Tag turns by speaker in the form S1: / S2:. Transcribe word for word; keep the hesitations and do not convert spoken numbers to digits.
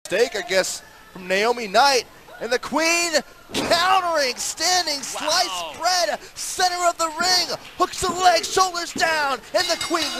S1: Mistake, I guess, from Naomi Knight, and the Queen countering, standing, slice
S2: Wow.
S1: spread, center of the ring, hooks the leg, shoulders down, and the Queen